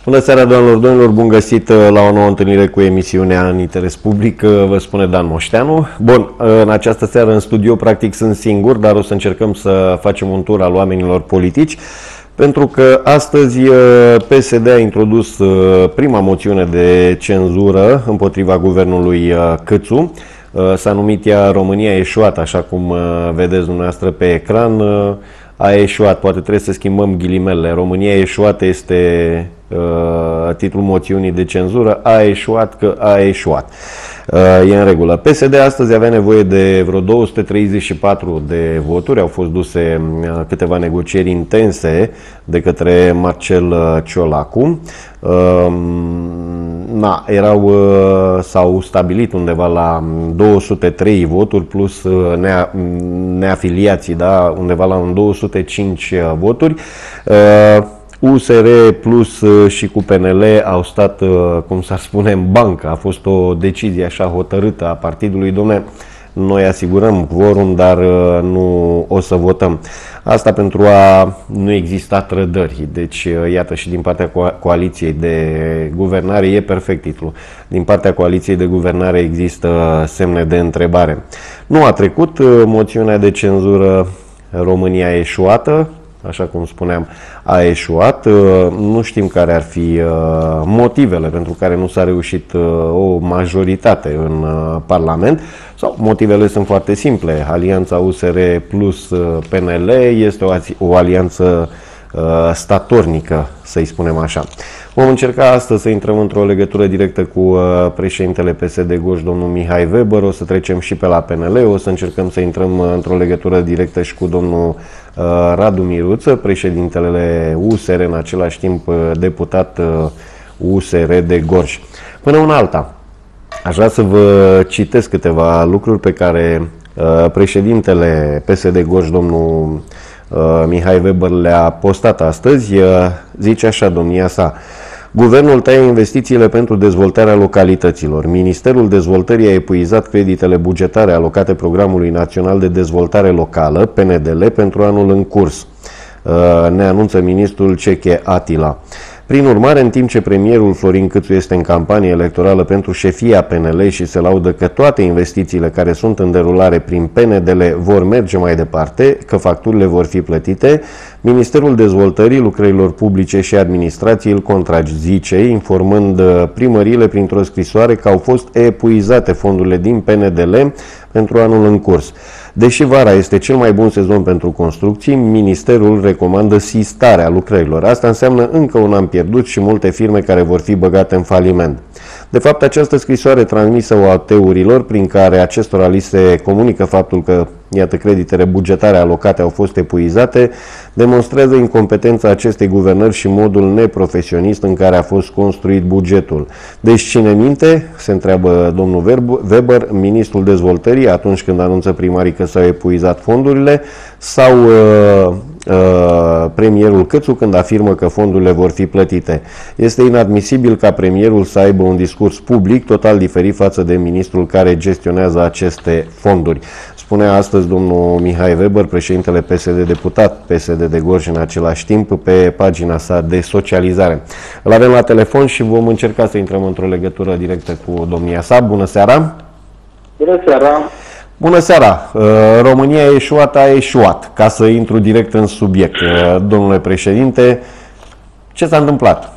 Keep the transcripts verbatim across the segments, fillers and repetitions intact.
Bună seara, doamnelor, domnilor, bun găsit la o nouă întâlnire cu emisiunea În Interes Public, vă spune Dan Moșteanu. Bun, în această seară în studio practic sunt singur, dar o să încercăm să facem un tur al oamenilor politici, pentru că astăzi P S D a introdus prima moțiune de cenzură împotriva guvernului Câțu. S-a numit ea România eșuat, așa cum vedeți dumneavoastră pe ecran. A eșuat, poate trebuie să schimbăm ghilimele. România eșuată este uh, titlul moțiunii de cenzură. A eșuat că a eșuat. Uh, e în regulă. P S D astăzi avea nevoie de vreo două sute treizeci și patru de voturi. Au fost duse uh, câteva negocieri intense de către Marcel Ciolacu. Uh, na, erau, uh, s-au stabilit undeva la două sute trei voturi plus uh, nea, neafiliații, da? Undeva la un două sute cinci voturi. Uh, U S R plus și cu P N L au stat, cum s-ar spune, în bancă. A fost o decizie așa hotărâtă a partidului. Dom'le, noi asigurăm quorum, dar nu o să votăm. Asta pentru a nu exista trădări. Deci, iată, și din partea coaliției de guvernare, e perfect titlul, din partea coaliției de guvernare există semne de întrebare. Nu a trecut moțiunea de cenzură România eșuată. Așa cum spuneam, a eșuat. Nu știm care ar fi motivele pentru care nu s-a reușit o majoritate în Parlament. Sau motivele sunt foarte simple. Alianța U S R plus P N L este o, o alianță statornică, să-i spunem așa. Vom încerca astăzi să intrăm într-o legătură directă cu președintele P S D Gorj, domnul Mihai Weber. O să trecem și pe la P N L. O să încercăm să intrăm într-o legătură directă și cu domnul Radu Miruță, președintele U S R, în același timp deputat U S R de Gorj. Până una alta, aș vrea să vă citesc câteva lucruri pe care președintele P S D Gorj, domnul Mihai Weber, le-a postat astăzi. Zice așa domnia sa: guvernul taie investițiile pentru dezvoltarea localităților. Ministerul Dezvoltării a epuizat creditele bugetare alocate Programului Național de Dezvoltare Locală, P N D L, pentru anul în curs, ne anunță ministrul Ceche Atila. Prin urmare, în timp ce premierul Florin Câțu este în campanie electorală pentru șefia P N L și se laudă că toate investițiile care sunt în derulare prin P N D L vor merge mai departe, că facturile vor fi plătite, Ministerul Dezvoltării, Lucrărilor Publice și Administrației îl contrazice, informând primăriile printr-o scrisoare că au fost epuizate fondurile din P N D L pentru anul în curs. Deși vara este cel mai bun sezon pentru construcții, Ministerul recomandă sistarea lucrărilor. Asta înseamnă încă un an pierdut și multe firme care vor fi băgate în faliment. De fapt, această scrisoare transmisă O A T-urilor, prin care acestora li se comunică faptul că, iată, creditele bugetare alocate au fost epuizate, demonstrează incompetența acestei guvernări și modul neprofesionist în care a fost construit bugetul. Deci cine minte, se întreabă domnul Weber, ministrul dezvoltării, atunci când anunță primarii că s-au epuizat fondurile, sau uh, uh, premierul Câțu când afirmă că fondurile vor fi plătite. Este inadmisibil ca premierul să aibă un discurs public total diferit față de ministrul care gestionează aceste fonduri. Spunea astăzi domnul Mihai Weber, președintele P S D, deputat P S D de Gorj în același timp, pe pagina sa de socializare. Îl avem la telefon și vom încerca să intrăm într-o legătură directă cu domnia sa. Bună seara! Bună seara! Bună seara! România eșuat a eșuat. Ca să intru direct în subiect, domnule președinte, ce s-a întâmplat?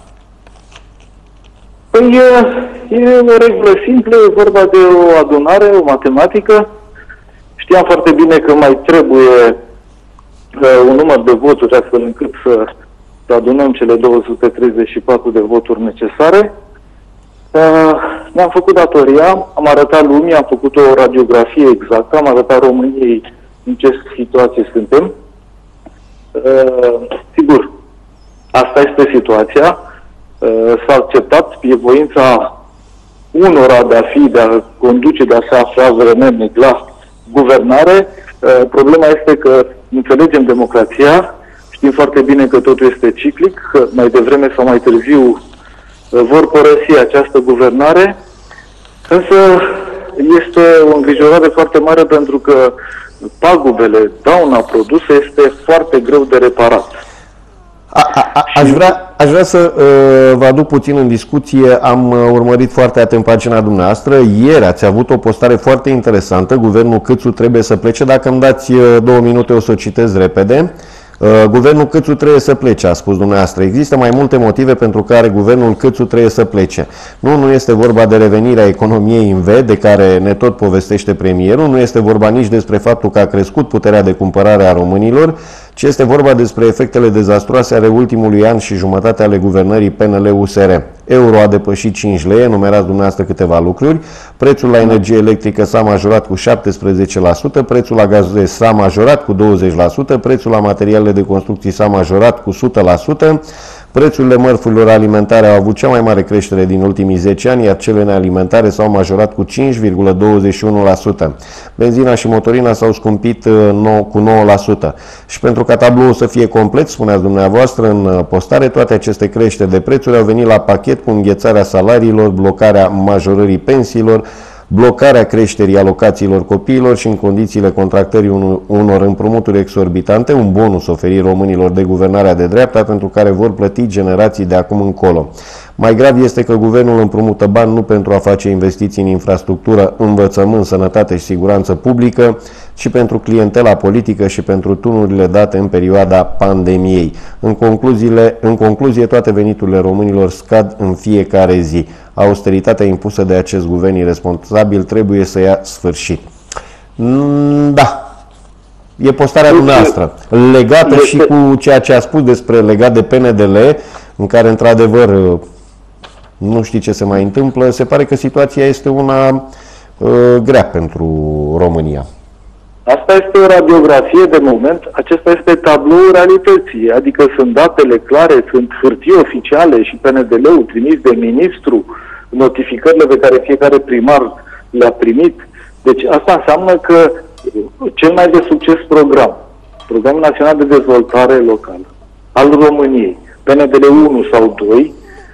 Păi e o regulă simplă, e vorba de o adunare, o matematică. Știam foarte bine că mai trebuie uh, un număr de voturi astfel încât să, să adunăm cele două sute treizeci și patru de voturi necesare. Uh, ne-am făcut datoria, am arătat lumii, am făcut o radiografie exactă, am arătat României în ce situație suntem. Uh, sigur, asta este situația. Uh, s-a acceptat, e voința unora de a fi, de a conduce, de a se afla vremelnic la guvernare. Uh, problema este că înțelegem democrația, știm foarte bine că totul este ciclic, că mai devreme sau mai târziu uh, vor părăsi această guvernare, însă este o îngrijorare foarte mare pentru că pagubele, dauna produsă este foarte greu de reparat. A, a, a, aș, vrea, Aș vrea să uh, vă aduc puțin în discuție. Am uh, urmărit foarte atent pagina dumneavoastră. Ieri ați avut o postare foarte interesantă. Guvernul Câțu trebuie să plece. Dacă îmi dați uh, două minute, o să o citesc repede. Uh, guvernul Câțu trebuie să plece, a spus dumneavoastră. Există mai multe motive pentru care guvernul Câțu trebuie să plece. Nu, nu este vorba de revenirea economiei în V, de care ne tot povestește premierul. Nu este vorba nici despre faptul că a crescut puterea de cumpărare a românilor, ci este vorba despre efectele dezastruoase ale ultimului an și jumătate ale guvernării P N L U S R. Euro a depășit cinci lei, enumerați dumneavoastră câteva lucruri. Prețul la energie electrică s-a majorat cu șaptesprezece la sută, prețul la gaze s-a majorat cu douăzeci la sută, prețul la materialele de construcții s-a majorat cu o sută la sută, prețurile mărfurilor alimentare au avut cea mai mare creștere din ultimii zece ani, iar cele nealimentare s-au majorat cu cinci virgulă douăzeci și unu la sută. Benzina și motorina s-au scumpit cu nouă la sută. Și pentru ca tabloul să fie complet, spuneați dumneavoastră în postare, toate aceste creșteri de prețuri au venit la pachet cu înghețarea salariilor, blocarea majorării pensiilor, blocarea creșterii alocațiilor copiilor și în condițiile contractării unor împrumuturi exorbitante, un bonus oferit românilor de guvernarea de dreapta pentru care vor plăti generații de acum încolo. Mai grav este că guvernul împrumută bani nu pentru a face investiții în infrastructură, învățământ, sănătate și siguranță publică, ci pentru clientela politică și pentru tunurile date în perioada pandemiei. În, concluziile, în concluzie, toate veniturile românilor scad în fiecare zi. Austeritatea impusă de acest guvern irresponsabil trebuie să ia sfârșit. Da, e postarea dumneavoastră, legată și cu ceea ce a spus despre legat de P N D L, în care, într-adevăr, nu știi ce se mai întâmplă. Se pare că situația este una uh, grea pentru România. Asta este o radiografie de moment, acesta este tabloul realității, adică sunt datele clare, sunt hârtii oficiale și P N D L-ul trimis de ministru, notificările pe care fiecare primar le-a primit. Deci asta înseamnă că cel mai de succes program, Programul Național de Dezvoltare Locală al României, P N D L unu sau doi,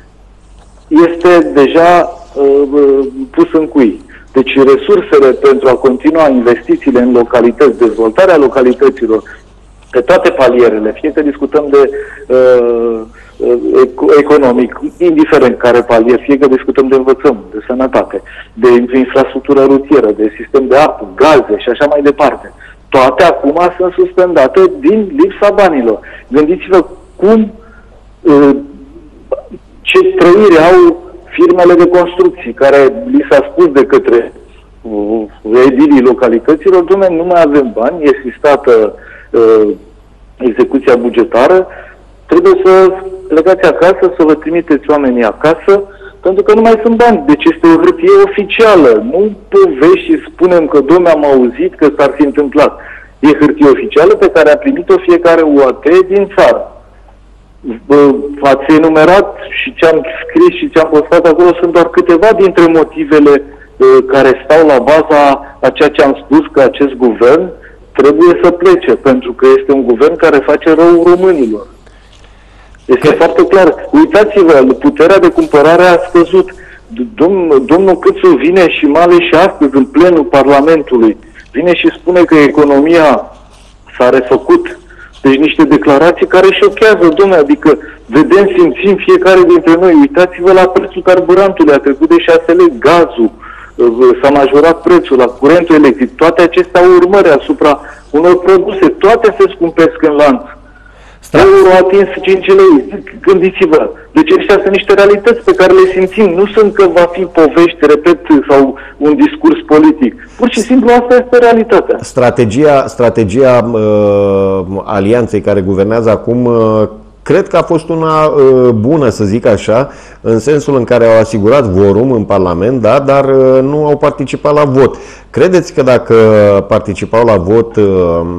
este deja uh, pus în cui. Deci resursele pentru a continua investițiile în localități, dezvoltarea localităților, pe toate palierele, fie că discutăm de uh, economic, indiferent care palier, fie că discutăm de învățământ, de sănătate, de infrastructură rutieră, de sistem de apă, gaze și așa mai departe. Toate acum sunt suspendate din lipsa banilor. Gândiți-vă cum, uh, ce trăire au firmele de construcții, care li s-a spus de către uh, edilii localităților, dom'le, nu mai avem bani, e sistată uh, execuția bugetară, trebuie să plecați acasă, să vă trimiteți oamenii acasă, pentru că nu mai sunt bani. Deci este o hârtie oficială, nu povești și spunem că, dom'le, am auzit că s-ar fi întâmplat. E hârtie oficială pe care a primit-o fiecare U A T din țară. Ați enumerat și ce am scris și ce am postat acolo sunt doar câteva dintre motivele uh, care stau la baza a ceea ce am spus, că acest guvern trebuie să plece, pentru că este un guvern care face rău românilor. Este că... foarte clar. Uitați-vă, puterea de cumpărare a scăzut. Domn, domnul Câțu vine și mai ales și astăzi în plenul Parlamentului, vine și spune că economia s-a refăcut. Deci niște declarații care șochează, domnule, adică vedem, simțim fiecare dintre noi. Uitați-vă la prețul carburantului, a trecut de șase lei, gazul, s-a majorat prețul la curentul electric. Toate acestea au urmări asupra unor produse, toate se scumpesc în lanț. Euro a atins cinci lei, gândiți-vă. Deci ăștia sunt niște realități pe care le simțim. Nu sunt că va fi povești, repet, sau un discurs politic. Pur și simplu asta este realitatea. Strategia, strategia uh, alianței care guvernează acum, uh, cred că a fost una uh, bună, să zic așa, în sensul în care au asigurat vorum în Parlament, da, dar uh, nu au participat la vot. Credeți că dacă participau la vot, uh,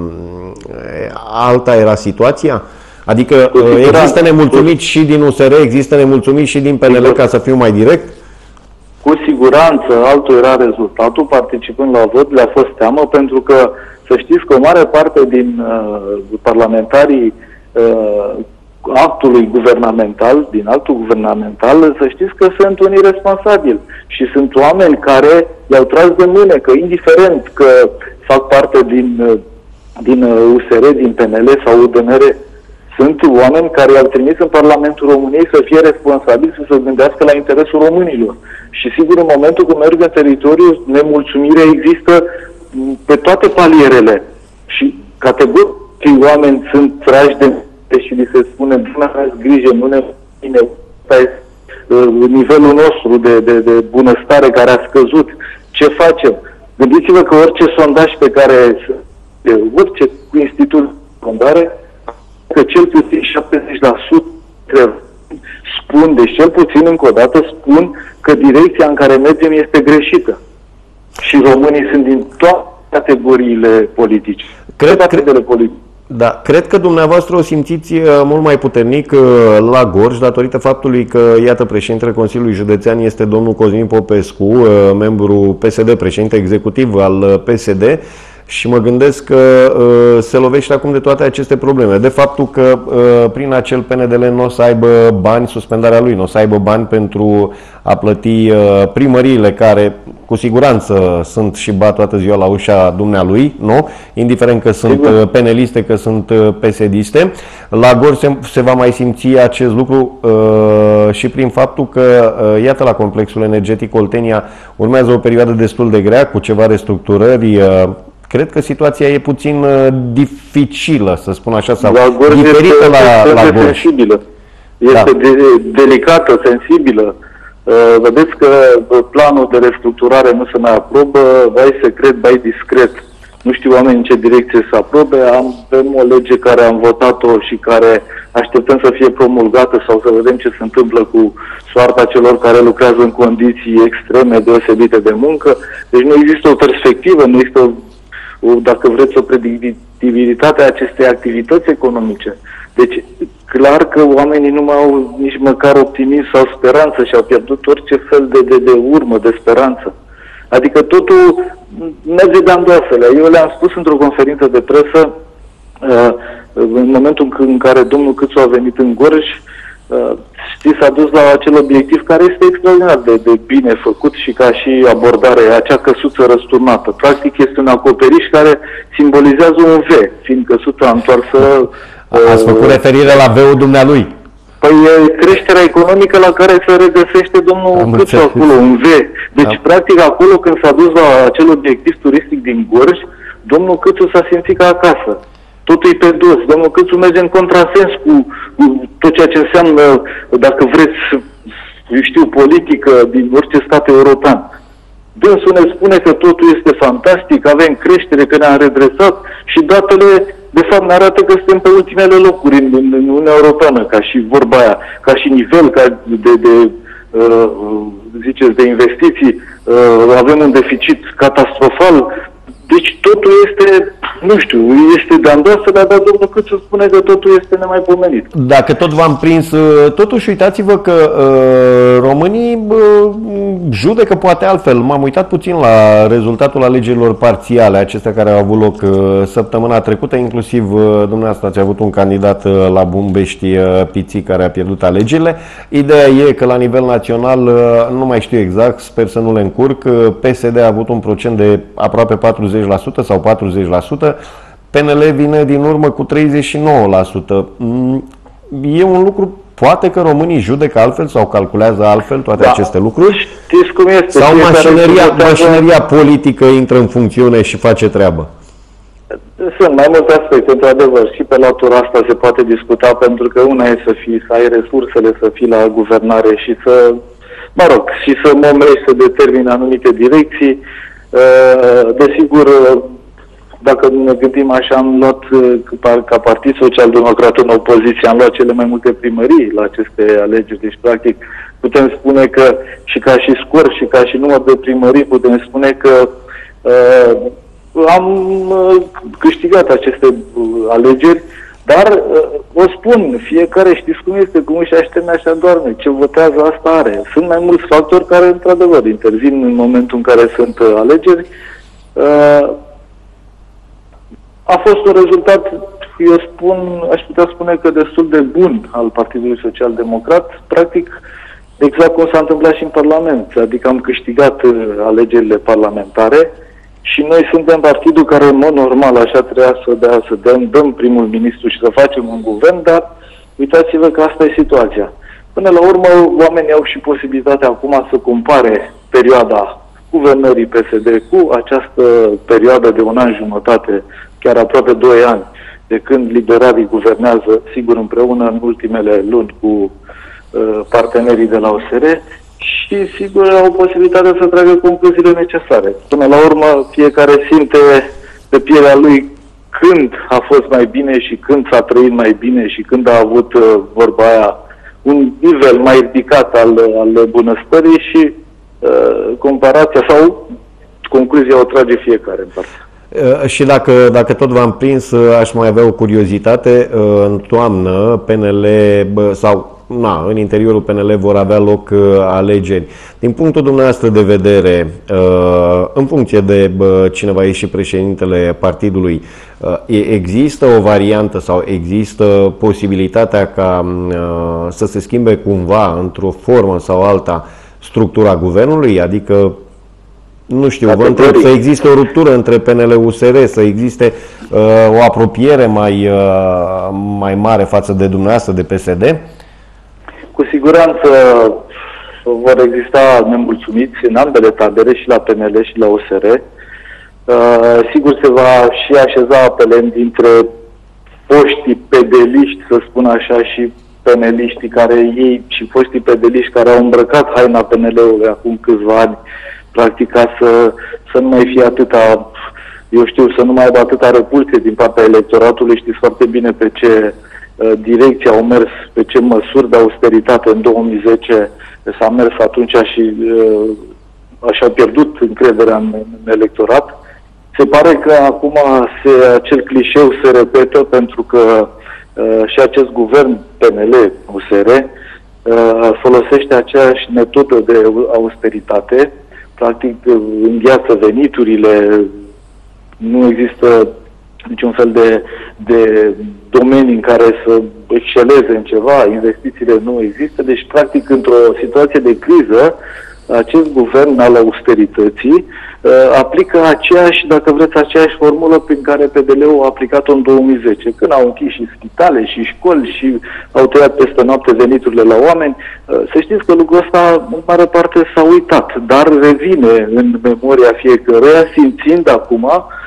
alta era situația? Adică există nemulțumiți și din U S R, există nemulțumiți și din P N L, ca să fiu mai direct? Cu siguranță, altul era rezultatul. Participând la vot, le-a fost teamă, pentru că să știți că o mare parte din uh, parlamentarii uh, actului guvernamental, din actul guvernamental, să știți că sunt unii responsabili și sunt oameni care le-au tras de mâne, că indiferent că fac parte din, din U S R, din P N L sau U D N R, Sunt oameni care i-au trimis în Parlamentul României să fie responsabili, să se gândească la interesul românilor. Și sigur, în momentul când merg în teritoriu, nemulțumirea există pe toate palierele. Și categoric oameni sunt trași de și li se spune, nu aveți grijă, nu ne bine, ăsta este uh, nivelul nostru de, de, de bunăstare care a scăzut. Ce facem? Gândiți-vă că orice sondaj pe care, orice institut de sondare, că cel puțin șaptezeci la sută spun, deci cel puțin încă o dată spun că direcția în care mergem este greșită. Și românii sunt din toate categoriile politice. Cred, categoriile politice. Da, cred că dumneavoastră o simțiți mult mai puternic la Gorj, datorită faptului că, iată, președintele Consiliului Județean este domnul Cosmin Popescu, membru P S D, președinte executiv al P S D, și mă gândesc că uh, se lovește acum de toate aceste probleme. De faptul că uh, prin acel P N D L nu o să aibă bani, suspendarea lui, nu o să aibă bani pentru a plăti uh, primăriile care cu siguranță sunt și bat toată ziua la ușa dumnealui, nu? Indiferent că sunt uh, peneliste, că sunt uh, P S D-iste. La Gorj se, se va mai simți acest lucru uh, și prin faptul că, uh, iată, la complexul energetic Oltenia urmează o perioadă destul de grea, cu ceva restructurări. Uh, Cred că situația e puțin uh, dificilă, să spun așa, sau la Gorj diferită este, la, la Gorj. Sensibilă. Este da. de, delicată, sensibilă. Uh, vedeți că planul de restructurare nu se mai aprobă, vai secret, vai discret. Nu știu oamenii în ce direcție să aprobe. Avem o lege care am votat-o și care așteptăm să fie promulgată sau să vedem ce se întâmplă cu soarta celor care lucrează în condiții extreme, deosebite de muncă. Deci nu există o perspectivă, nu există o, dacă vreți, o predictibilitate a acestei activități economice. Deci, clar că oamenii nu mai au nici măcar optimism sau speranță și au pierdut orice fel de, de, de urmă, de speranță. Adică totul merge de îndoasele. Eu le-am spus într-o conferință de presă, uh, în momentul în care domnul Câțu a venit în Gorj, uh, știți, s-a dus la acel obiectiv care este extraordinar de, de bine făcut și ca și abordare, acea căsuță răsturnată. Practic este un acoperiș care simbolizează un V, fiind căsuța întoarsă. Ați făcut uh, referire la V-ul dumnealui. Păi e creșterea economică la care se regăsește domnul Câțu acolo, un V. Deci, da. Practic, acolo când s-a dus la acel obiectiv turistic din Gorj, domnul Câțu s-a simțit ca acasă. Totul e pe dos. Domnul Câțu merge în contrasens cu, cu tot ceea ce înseamnă, dacă vreți, eu știu, politică din orice stat european. Dânsul ne spune că totul este fantastic, avem creștere, că ne-am redresat și datele, de fapt, ne arată că suntem pe ultimele locuri în, în, în Uniunea Europeană, ca și vorba aia, ca și nivel ca de, de uh, ziceți, de investiții, uh, avem un deficit catastrofal. Deci totul este, nu știu, este de îndoasă, dar domnul Câțu spune că totul este nemaipomenit. Dacă tot v-am prins, totuși uitați-vă că uh, românii uh, judecă poate altfel. M-am uitat puțin la rezultatul alegerilor parțiale, acestea care au avut loc uh, săptămâna trecută, inclusiv uh, dumneavoastră ați avut un candidat uh, la Bumbești, uh, Piții, care a pierdut alegerile. Ideea e că la nivel național, uh, nu mai știu exact, sper să nu le încurc, uh, P S D a avut un procent de aproape patruzeci la sută sau patruzeci la sută, P N L vine din urmă cu treizeci și nouă la sută. E un lucru, poate că românii judecă altfel sau calculează altfel toate da. aceste lucruri? Știți cum este? Sau mașineria, mașineria politică intră în funcțiune și face treabă? Sunt mai multe aspecte, într-adevăr, și pe latura asta se poate discuta, pentru că una e să fii, să ai resursele, să fii la guvernare și să, mă rog, și să momești, să determini anumite direcții. Desigur, dacă ne gândim așa, am luat ca Partid Social-Democrat în opoziție, am luat cele mai multe primării la aceste alegeri. Deci, practic, putem spune că și ca și scor și ca și număr de primării, putem spune că uh, am uh, câștigat aceste alegeri, dar uh, o spun, fiecare știți cum este, cum își așterne, așa doarme, ce votează asta are. Sunt mai mulți factori care, într-adevăr, intervin în momentul în care sunt uh, alegeri. Uh, a fost un rezultat, eu spun, aș putea spune că destul de bun al Partidului Social Democrat, practic exact cum s-a întâmplat și în Parlament, adică am câștigat uh, alegerile parlamentare, și noi suntem partidul care, în mod normal, așa trebuia să, dea, să dăm, dăm primul ministru și să facem un guvern, dar uitați-vă că asta e situația. Până la urmă, oamenii au și posibilitatea acum să compare perioada guvernării P S D cu această perioadă de un an jumătate, chiar aproape doi ani, de când liberalii guvernează, sigur, împreună în ultimele luni cu uh, partenerii de la O S R și, sigur, au posibilitatea să tragă concluziile necesare. Până la urmă, fiecare simte pe pielea lui când a fost mai bine și când s-a trăit mai bine și când a avut, uh, vorba aia, un nivel mai ridicat al, al bunăstării și uh, comparația sau concluzia o trage fiecare în parte. Și dacă, dacă tot v-am prins, aș mai avea o curiozitate. În toamnă, P N L sau na, în interiorul P N L vor avea loc alegeri. Din punctul dumneavoastră de vedere, în funcție de cine va ieși președintele partidului, există o variantă sau există posibilitatea ca să se schimbe cumva, într-o formă sau alta, structura guvernului? Adică, nu știu, vă întreb, să existe o ruptură între P N L-U S R, să existe uh, o apropiere mai, uh, mai mare față de dumneavoastră, de P S D? Cu siguranță vor exista nemulțumiți în ambele tabere, și la P N L și la U S R. Uh, sigur se va și așeza apelent dintre foștii pedeliști, să spun așa, și peneliștii care ei și foștii pedeliști care au îmbrăcat haina P N L-ului acum câțiva ani, practic ca să, să nu mai fie atâta, eu știu, să nu mai aibă atâta repulsie din partea electoratului. Știți foarte bine pe ce uh, direcție au mers, pe ce măsuri de austeritate în două mii zece s-a mers atunci și uh, așa a pierdut încrederea în, în electorat. Se pare că acum se, acel clișeu se repetă pentru că uh, și acest guvern P N L-U S R uh, folosește aceeași metodă de austeritate. Practic îngheață veniturile, nu există niciun fel de, de domenii în care să exceleze în ceva, investițiile nu există, deci practic într-o situație de criză, acest guvern al austerității uh, aplică aceeași, dacă vreți, aceeași formulă prin care P D L-ul a aplicat-o în două mii zece, când au închis și spitale și școli și au tăiat peste noapte veniturile la oameni. Uh, să știți că lucrul ăsta în mare parte s-a uitat, dar revine în memoria fiecăruia, simțind acum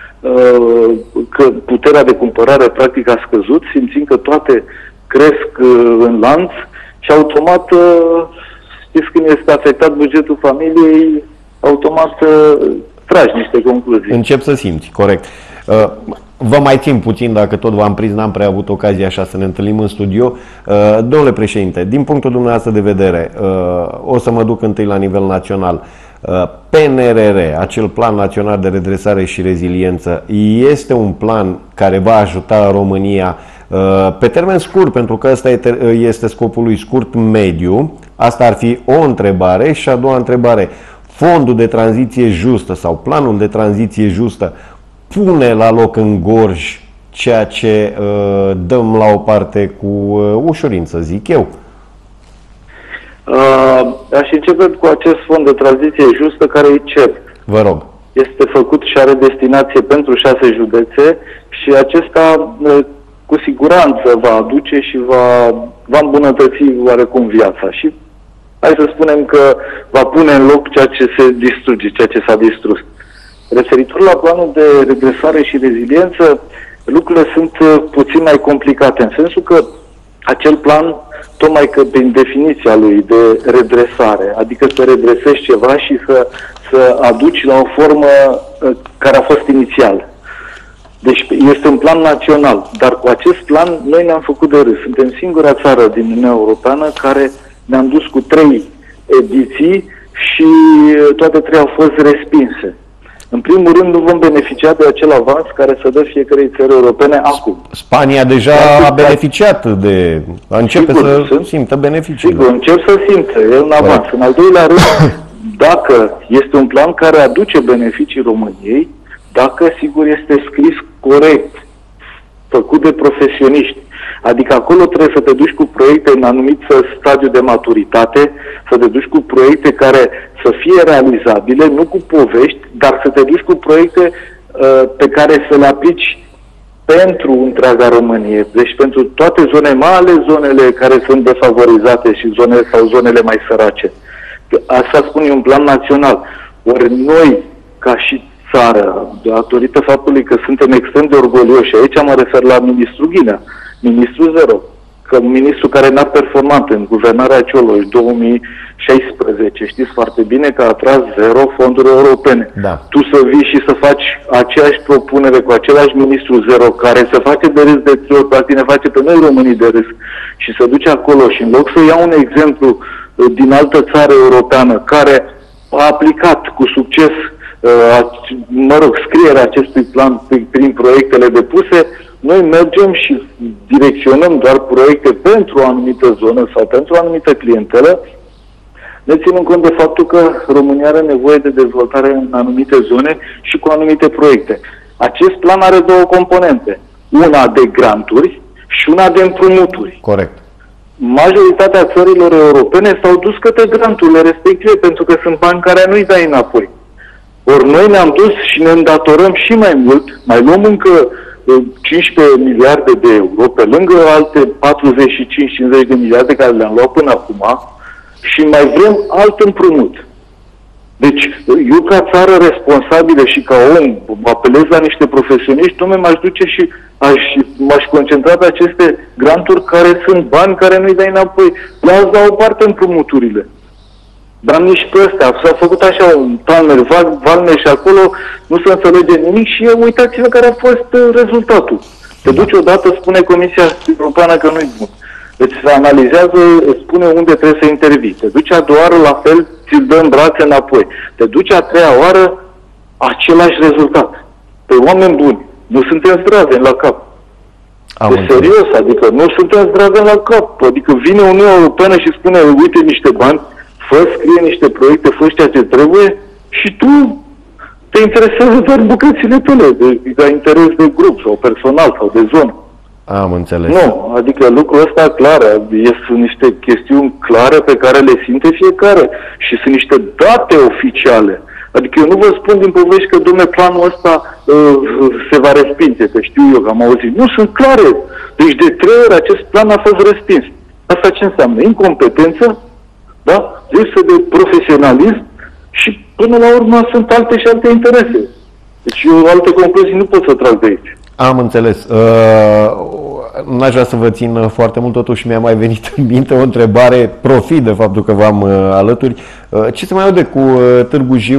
uh, că puterea de cumpărare practic a scăzut, simțind că toate cresc uh, în lanț și automat uh, știți, când este afectat bugetul familiei, automat uh, tragi niște concluzii. Încep să simți, corect. Uh, vă mai țin puțin, dacă tot v-am prins, n-am prea avut ocazia așa să ne întâlnim în studio. Uh, domnule președinte, din punctul dumneavoastră de vedere, uh, o să mă duc întâi la nivel național. Uh, P N R R, acel plan național de redresare și reziliență, este un plan care va ajuta România pe termen scurt, pentru că ăsta este scopul lui, scurt-mediu? Asta ar fi o întrebare. Și a doua întrebare, fondul de tranziție justă sau planul de tranziție justă pune la loc în gorj ceea ce uh, dăm la o parte cu uh, ușurință, zic eu? Uh, aș începe cu acest fond de tranziție justă, care e cert. Vă rog. Este făcut și are destinație pentru șase județe și acesta uh, cu siguranță va aduce și va, va îmbunătăți oarecum viața. Și hai să spunem că va pune în loc ceea ce se distruge, ceea ce s-a distrus. Referitor la planul de redresare și reziliență, lucrurile sunt puțin mai complicate, în sensul că acel plan, tocmai că prin definiția lui de redresare, adică să redresezi ceva și să, să aduci la o formă care a fost inițial. Deci este un plan național, dar cu acest plan noi ne-am făcut de râs. Suntem singura țară din Uniunea Europeană care ne-am dus cu trei ediții și toate trei au fost respinse. În primul rând, nu vom beneficia de acel avans care să dă fiecarei țări europene acum. Spania deja a beneficiat de... A începe sigur, să sunt, simtă beneficiile. Sigur, încep să simtă, e un avans. Bă. În al doilea rând, dacă este un plan care aduce beneficii României, dacă, sigur, este scris corect, făcut de profesioniști. Adică acolo trebuie să te duci cu proiecte în anumit stadiu de maturitate, să te duci cu proiecte care să fie realizabile, nu cu povești, dar să te duci cu proiecte uh, pe care să le aplici pentru întreaga Românie, deci pentru toate zonele, mai ales zonele care sunt defavorizate și zonele sau zonele mai sărace. Asta spune un plan național. Ori noi, ca și țară, datorită faptului că suntem extrem de orgolioși, aici mă refer la ministrul Ghinea, ministrul zero, că un ministru care n-a performat în guvernarea Cioloș două mii șaisprezece, știți foarte bine că a tras zero fonduri europene. Da. Tu să vii și să faci aceeași propunere cu același ministru zero, care se face de râs de trei ori, practic ne face pe noi românii de râs, și să duce acolo și în loc să ia un exemplu din altă țară europeană care a aplicat cu succes, mă rog, scrierea acestui plan prin proiectele depuse, noi mergem și direcționăm doar proiecte pentru o anumită zonă sau pentru o anumită clientelă, ne ținând cont de faptul că România are nevoie de dezvoltare în anumite zone și cu anumite proiecte. Acest plan are două componente. Una de granturi și una de împrumuturi. Corect. Majoritatea țărilor europene s-au dus către granturile respective pentru că sunt bani care nu-i dai înapoi. Ori noi ne-am dus și ne îndatorăm și mai mult, mai luăm încă cincisprezece miliarde de euro, pe lângă alte patruzeci și cinci cincizeci de miliarde care le-am luat până acum, și mai vrem alt împrumut. Deci, eu ca țară responsabilă și ca om, apelez la niște profesioniști, nu m-aș duce și aș, m-aș concentra pe aceste granturi care sunt bani care nu-i dai înapoi. Las la o parte împrumuturile. Dar nici pe ăsta. S-a făcut așa un Talmer Valme și acolo nu se înțelege nimic și uitați-vă care a fost rezultatul. Te duci odată, spune Comisia Europeană că nu-i bun. Deci se analizează, spune unde trebuie să intervii. Te duci a doua oară, la fel, ți-l dă în brațe înapoi. Te duci a treia oară, același rezultat. Pe oameni buni, nu suntem zdraveni la cap. Am serios, adică nu suntem zdraveni la cap. Adică vine Uniunea Europeană și spune, uite niște bani, fă, scrie niște proiecte, fă ceea ce trebuie și tu te interesează doar bucățile tale, de, de interes de grup sau personal sau de zonă. Am înțeles. Nu, adică lucrul ăsta clar, sunt niște chestiuni clare pe care le simte fiecare și sunt niște date oficiale. Adică eu nu vă spun din povești că, dom'le, planul ăsta uh, se va respinge, că știu eu că am auzit. Nu, sunt clare. Deci de trei ori acest plan a fost respins. Asta ce înseamnă? Incompetență, da? Lipsă de profesionalism și până la urmă sunt alte și alte interese. Deci eu alte concluzii nu pot să trag de aici. Am înțeles. Uh, n-aș vrea să vă țin foarte mult, totuși mi-a mai venit în minte o întrebare, profit de faptul că v-am uh, alături. Uh, ce se mai aude cu uh, Târgu Jiu,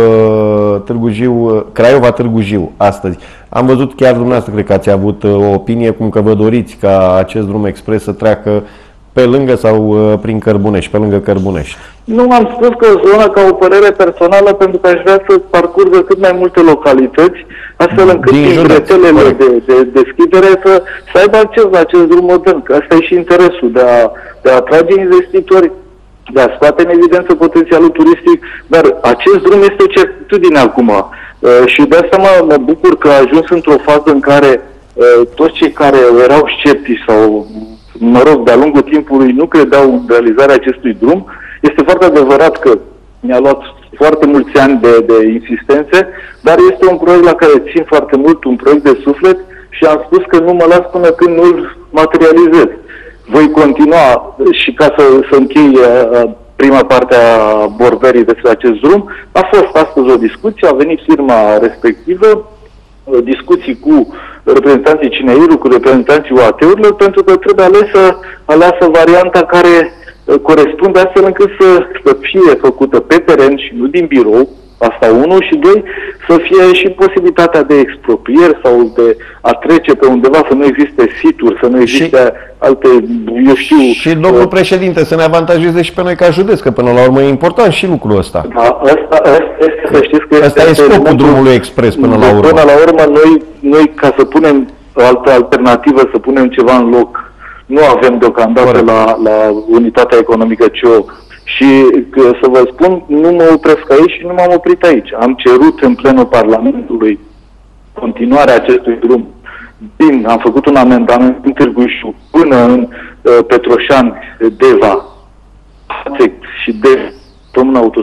uh, Târgu Jiu, uh, Craiova Târgu Jiu astăzi? Am văzut chiar dumneavoastră, cred că ați avut uh, o opinie cum că vă doriți ca acest drum expres să treacă pe lângă sau uh, prin Cărbunești, pe lângă Cărbunești. Nu am spus că zona ca o părere personală, pentru că aș vrea să parcurgă cât mai multe localități, astfel încât din rețelele de, de deschidere să, să aibă acces la acest drum modern. Că asta e și interesul de a, de a atrage investitori, de a scoate în evidență potențialul turistic, dar acest drum este o certitudine acum. Uh, și de asta mă, mă bucur că a ajuns într-o fază în care uh, toți cei care erau sceptici sau, mă rog, de-a lungul timpului nu credeau în realizarea acestui drum. Este foarte adevărat că mi-a luat foarte mulți ani de, de insistențe, dar este un proiect la care țin foarte mult, un proiect de suflet și am spus că nu mă las până când nu-l materializez. Voi continua și ca să, să închei prima parte a vorberii despre acest drum, a fost astăzi o discuție, a venit firma respectivă, discuții cu reprezentanții C N I R-ului, cu reprezentanții U A T-urilor, pentru că trebuie alesă, aleasă varianta care corespunde astfel încât să, să fie făcută pe teren și nu din birou, asta unu, și doi, să fie și posibilitatea de exproprieri sau de a trece pe undeva, să nu existe situri, să nu existe și, alte, eu știu... Și domnul uh, președinte să ne avantajeze și pe noi ca județ, că până la urmă e important și lucrul ăsta. Da, asta, asta este, să știți că asta este, e scopul drumului expres până la urmă. Până la urmă, noi, noi ca să punem altă alternativă, să punem ceva în loc, nu avem deocamdată la, la unitatea economică C E O. Și să vă spun, nu mă opresc aici și nu m-am oprit aici. Am cerut în plenul Parlamentului continuarea acestui drum din, am făcut un amendament în Târgu Jiu până în uh, Petroșani, Deva, și de Român Autos.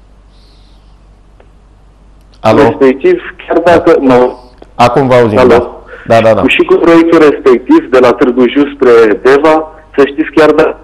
Alo? Respectiv, chiar dacă... No, Acum vă auzim. alo? Da, da, da. da. Și cu proiectul respectiv, de la Târgu Jiu spre Deva, să știți chiar dacă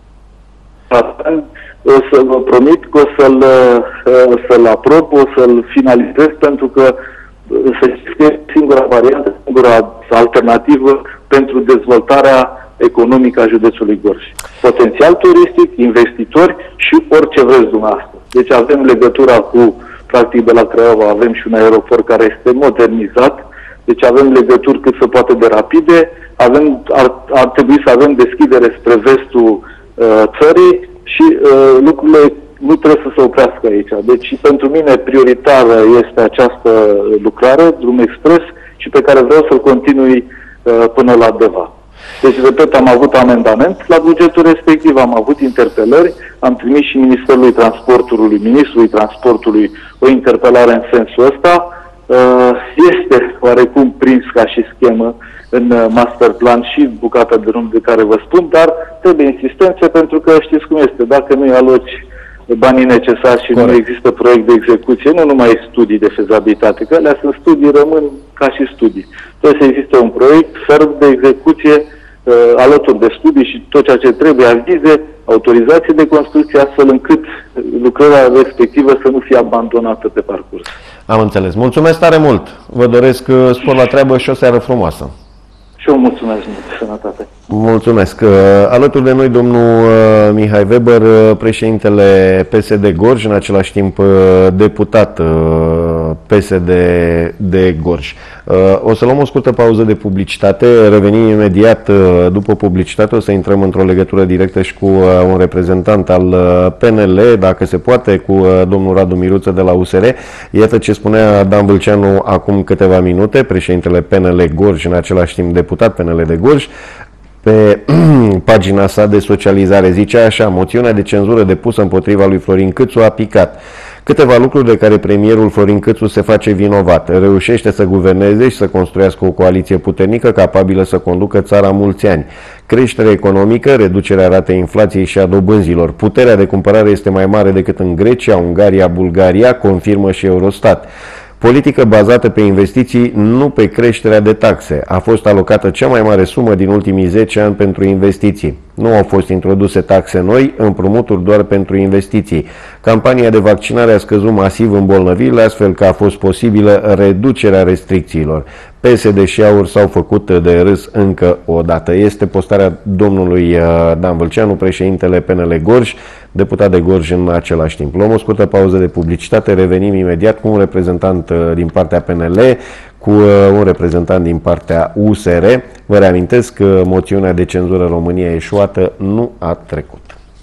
o să vă promit că o să-l, să-l aprob, o să-l finalizez, pentru că să știți că e singura variantă, singura alternativă pentru dezvoltarea economică a județului Gorj. Potențial turistic, investitori și orice vreți dumneavoastră. Deci avem legătura cu, practic de la Craiova, avem și un aeroport care este modernizat, deci avem legături cât se poate de rapide, avem, ar, ar trebui să avem deschidere spre vestul uh, țării și uh, lucrurile nu trebuie să se oprească aici. Deci pentru mine prioritară este această lucrare, drum expres, și pe care vreau să-l continui uh, până la Deva. Deci, repet, am avut amendament la bugetul respectiv, am avut interpelări, am trimis și Ministerului Transportului, Ministrului Transportului o interpelare în sensul ăsta. Este oarecum prins ca și schemă în master plan și bucata de drum de care vă spun, dar trebuie insistență, pentru că știți cum este, dacă nu-i aloci banii necesari și Corect. Nu există proiect de execuție, nu numai studii de fezabilitate, că alea sunt studii, rămân ca și studii. Trebuie să existe un proiect ferm de execuție uh, alături de studii și tot ceea ce trebuie, avize, autorizații de construcție, astfel încât lucrarea respectivă să nu fie abandonată pe parcurs. Am înțeles. Mulțumesc tare mult! Vă doresc spor la treabă și o seară frumoasă! Și eu mulțumesc mult, sănătate! Mulțumesc! Alături de noi domnul Mihai Weber, președintele P S D Gorj, în același timp deputat P S D de Gorj. O să luăm o scurtă pauză de publicitate, revenim imediat după publicitate, o să intrăm într-o legătură directă și cu un reprezentant al P N L, dacă se poate, cu domnul Radu Miruță de la U S R. Iată ce spunea Dan Vâlceanu acum câteva minute, președintele P N L Gorj, în același timp deputat P N L de Gorj, pe pagina sa de socializare. Zicea așa: moțiunea de cenzură depusă împotriva lui Florin Câțu a picat. Câteva lucruri de care premierul Florin Câțu se face vinovat. Reușește să guverneze și să construiască o coaliție puternică capabilă să conducă țara mulți ani. Creștere economică, reducerea ratei inflației și a dobânzilor. Puterea de cumpărare este mai mare decât în Grecia, Ungaria, Bulgaria, confirmă și Eurostat. Politică bazată pe investiții, nu pe creșterea de taxe. A fost alocată cea mai mare sumă din ultimii zece ani pentru investiții. Nu au fost introduse taxe noi, împrumuturi doar pentru investiții. Campania de vaccinare a scăzut masiv îmbolnăvirile, astfel că a fost posibilă reducerea restricțiilor. P S D și AUR s-au făcut de râs încă o dată. Este postarea domnului Dan Vâlceanu, președintele P N L Gorj, deputat de Gorj în același timp. Luăm o scurtă pauză de publicitate, revenim imediat cu un reprezentant din partea P N L, cu un reprezentant din partea U S R. Vă reamintesc că moțiunea de cenzură România eșuată nu a trecut.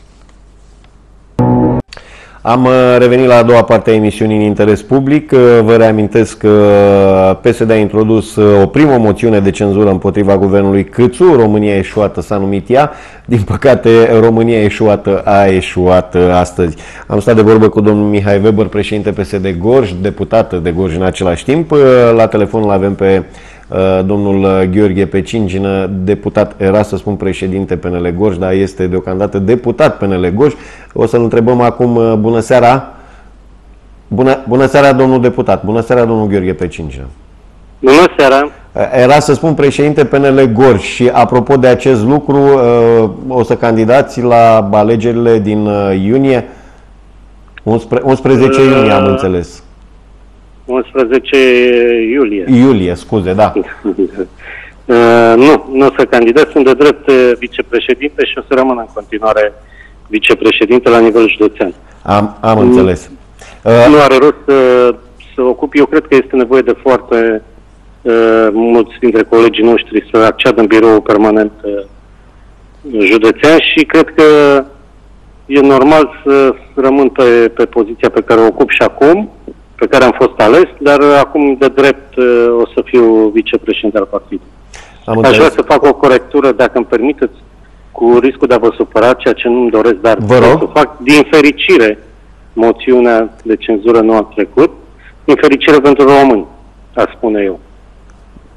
Am revenit la a doua parte a emisiunii în interes public. Vă reamintesc că P S D a introdus o primă moțiune de cenzură împotriva guvernului Câțu. România eșuată s-a numit ea. Din păcate, România eșuată a eșuat astăzi. Am stat de vorbă cu domnul Mihai Weber, președinte P S D Gorj, deputat de Gorj în același timp. La telefon îl avem pe domnul Gheorghe Pecingină, deputat, era să spun președinte P N L Gorj, dar este deocamdată deputat P N L Gorj. O să-l întrebăm acum. Bună seara! Bună, bună seara, domnul deputat! Bună seara, domnul Gheorghe Pecingină! Bună seara! Era să spun președinte P N L Gorj și apropo de acest lucru, o să candidați la alegerile din iunie? unsprezece iunie, am înțeles. unsprezece iulie. Iulie, scuze, da. Uh, nu, nu o să candidez, sunt de drept vicepreședinte și o să rămân în continuare vicepreședinte la nivel județean. Am, am înțeles. Uh, nu are rost să, să ocup, eu cred că este nevoie de foarte uh, mulți dintre colegii noștri să acceadă în biroul permanent uh, județean și cred că e normal să rămân pe, pe poziția pe care o ocup și acum, pe care am fost ales, dar acum de drept o să fiu vicepreședinte al partidului. Aș vrea să fac o corectură, dacă îmi permiteți, cu riscul de a vă supăra, ceea ce nu-mi doresc, dar să fac din fericire moțiunea de cenzură nu a trecut, din fericire pentru români, aș spune eu.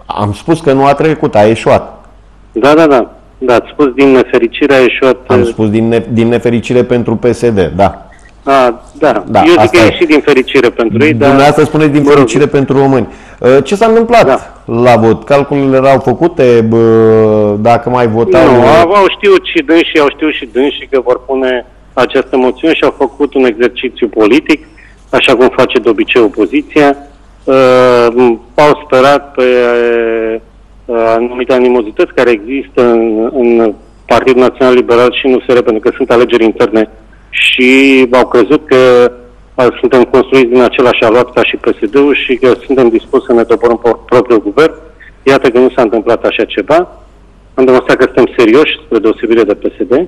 Am spus că nu a trecut, a eșuat. Da, da, da. Da, ați spus din nefericire a eșuat... Am spus din, ne, din nefericire pentru P S D, da. A, da. da. Eu zic că e și din fericire pentru ei, dar... Dumneavoastră spuneți din fericire rog. pentru români. Ce s-a întâmplat da. la vot? Calculele erau făcute? Bă, dacă mai votau... Nu, au, au știut și dânsii, au știut și dânsii că vor pune această moțiune și au făcut un exercițiu politic, așa cum face de obicei opoziția. Uh, au sperat pe uh, anumite animozități care există în, în Partidul Național Liberal și în U S R, pentru că sunt alegeri interne și au crezut că uh, suntem construiți din același aluat ca și P S D-ul și că suntem dispuși să ne doborâm propriul guvern. Iată că nu s-a întâmplat așa ceva. Am demonstrat că suntem serioși, spre deosebire de P S D,